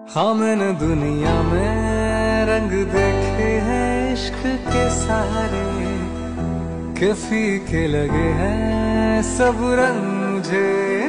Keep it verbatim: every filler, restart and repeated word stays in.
हाँ मैंने दुनिया में रंग देखे हैं इश्क के सारे, के फीके लगे हैं सब रंग मुझे